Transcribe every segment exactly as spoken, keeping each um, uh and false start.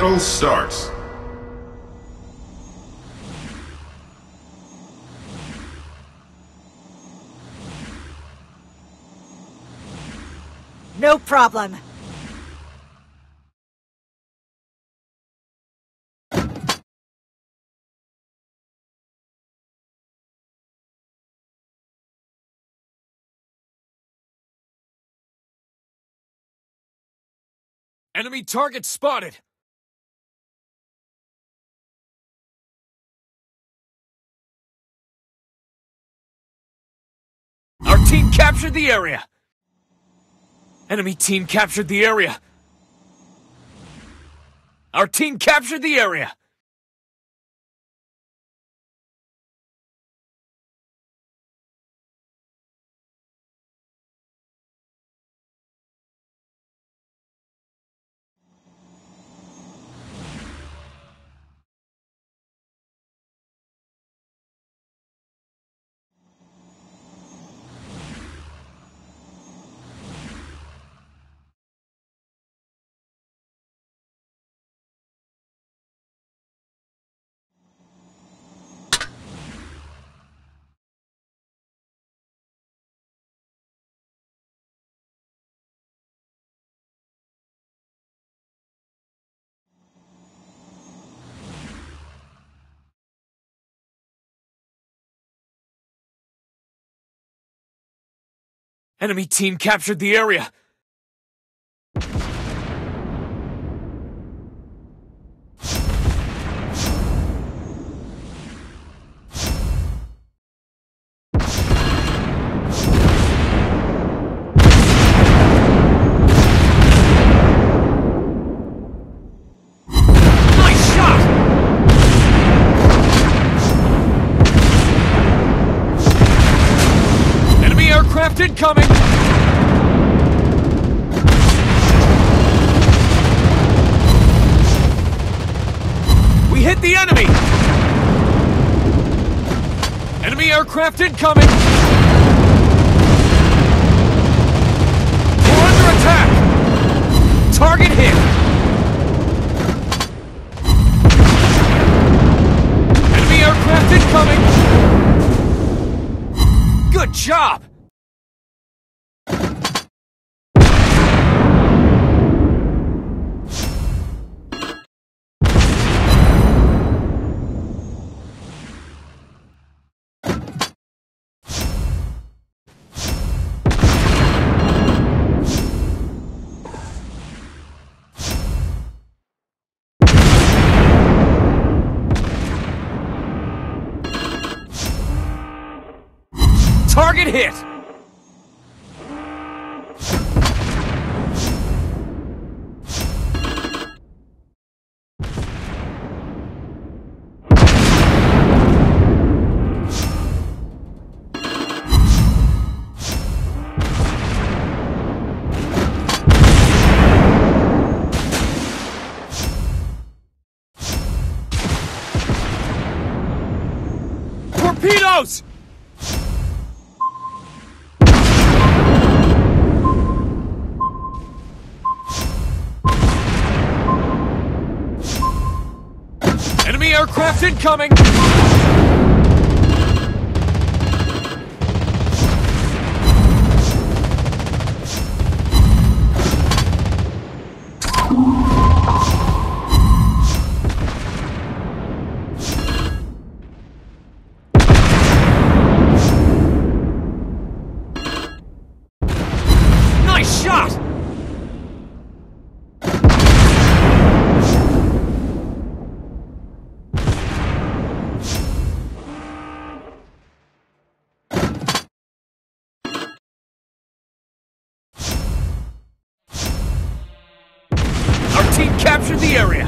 battle starts. No problem. Enemy target spotted! Our team captured the area! Enemy team captured the area! Our team captured the area! Enemy team captured the area! Nice shot! Enemy aircraft incoming! We hit the enemy! Enemy aircraft incoming! We're under attack! Target hit! Enemy aircraft incoming! Good job! Target hit! Torpedoes! Enemy aircraft incoming! Nice shot! Team captured the area!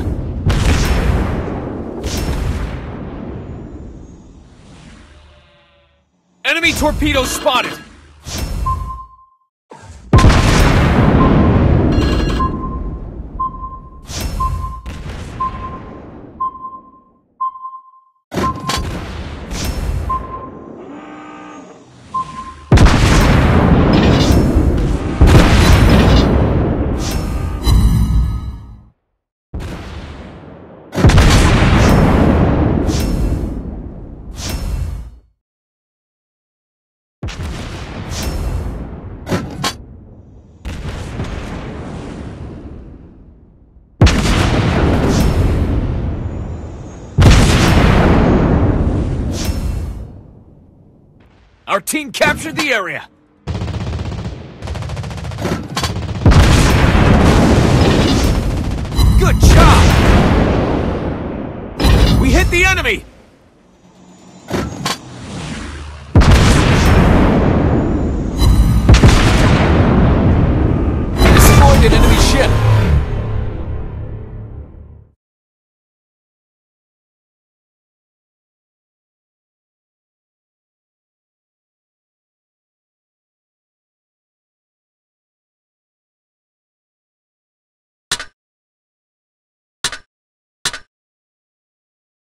Enemy torpedoes spotted! Our team captured the area! Good job! We hit the enemy!